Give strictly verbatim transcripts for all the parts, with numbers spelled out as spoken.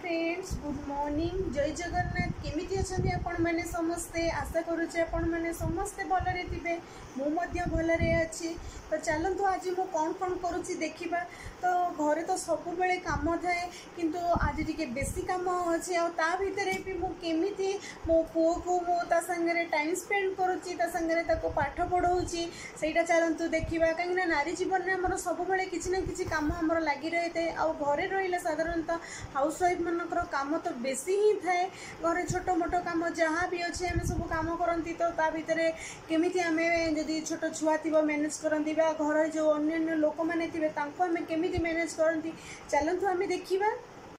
Friends good morning जय जगन्नाथ केमिति अछंती आपण माने समस्ते आशा करूचे आपण माने समस्ते भलरे थिबे मु मध्य भलरे अछि। तो चलंतु आज मु कोन कोन करूची देखिबा। तो घरे तो सब बेले काम थाए किंतु आज टिके बेसी काम अछि आ ता भितरे भी मु केमिति मो पुओ को मु ता संगरे टाइम स्पेंड करूची ता संगरे ताको पाठ पढौची सेटा चलंतु देखिबा। काहेकि नारी जीवन में हमर सब बेले किछि ना किछि काम हमर लागि रहते आ घरे रहिले साधारणतः हाउस वाइफ मनकर काम तो बेसी ही थाए। घरे छोट मोट काम जहाँ भी अच्छे आम सब काम करती तो ता भितर केमिति आमे जदि छोट छुआ थी मैनेज करती घर जो अन्य लोक मैंने थे आम केमिति मैनेज करती चलतु आम देखा।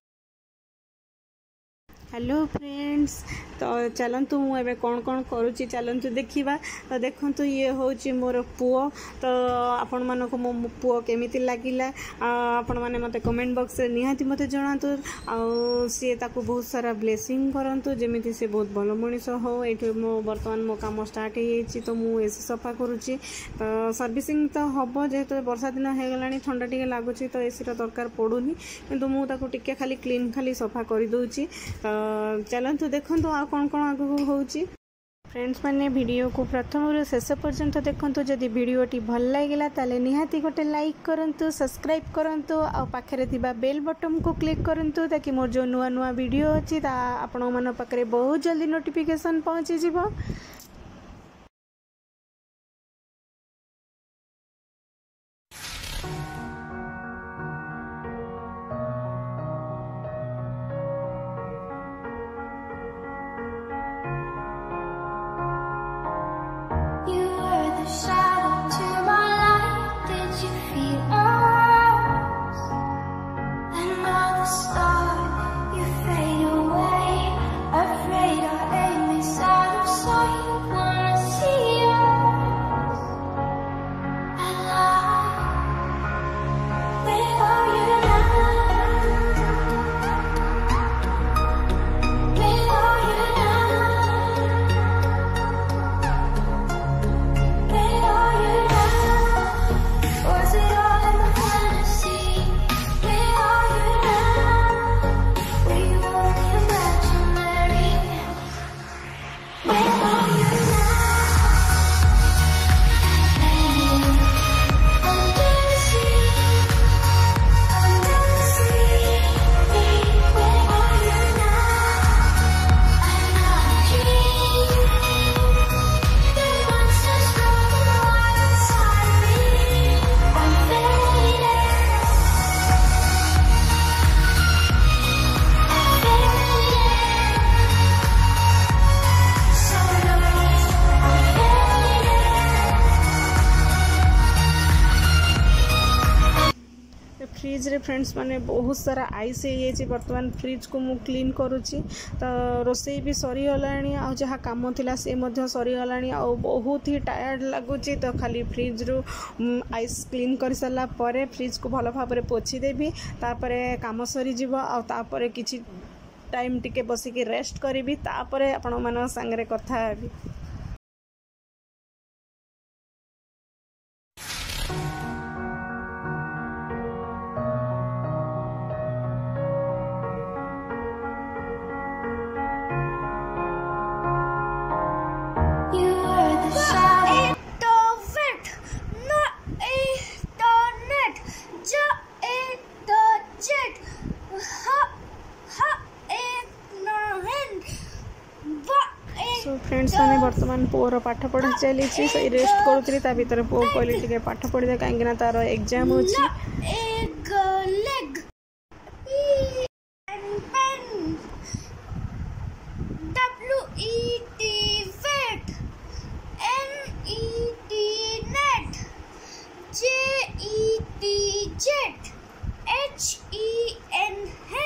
हेलो फ्रेंड्स तो चलतु मुझे कौन कौन करुच्ची चलतु देखा। तो देखु ये हूँ मोर पुओ। तो आपण मानक मो पुओ केमिति लगिला आपण माने मते कमेंट बॉक्स रे निहाती मते जणातु आ सी ताकू बहुत सारा ब्लेसिंग करंतु जेमिति से बहुत भल मनीष हो। एठो मो वर्तमान मो काम स्टार्ट हो तो मु एसी सफा करुच्ची। तो सर्विसिंग तो हम जेहेतु वर्षा दिन हो गलानी ठंडा टिके लगुच तो एसी दरकार पड़ूनी किंतु मु ताकू टिके खाली क्लीन खाली सफा कर दूची। चलतु देखु आ कौन कौन आगू होची। फ्रेंड्स मैंने वीडियो को प्रथम शेष पर्यंत देखु। जदि वीडियोटी भल लगे ताले निहाती गोटे लाइक करंतु सब्सक्राइब करंतु आ पाखरे थिबा बेल बटन को क्लिक करंतु ताकि मोर जो नुआ नुआ वीडियो अछि ता आपण मन पाखरे बहुत जल्दी नोटिफिकेशन पहुंची जिवो। फ्रिज रे फ्रेंड्स माने बहुत सारा आइस हो बर्तमान फ्रिज को मु क्लीन करुच्ची। तो रोसई भी सरी गलानी आ जहाँ काम थिला से मध्य सरी गलानी आ बहुत ही टायर्ड लगुच। तो खाली फ्रिज रू आइस क्लीन कर सारा पर फ्रिज को भल भाव पोछि देबी तापरे काम सरी जीवो आ तापरे किछि टाइम टिके बसिकी रेस्ट करी तापरे आपण मान संगे कथा हेबी। सो फ्रेंड्स मैंने बर्तमान पुओर पाठ पढ़ा चली से रेस्ट करूँ ता भर पुओ कहली टे पाठ पढ़ी दे कहीं तार एग्जाम हो। J E T Jet H E N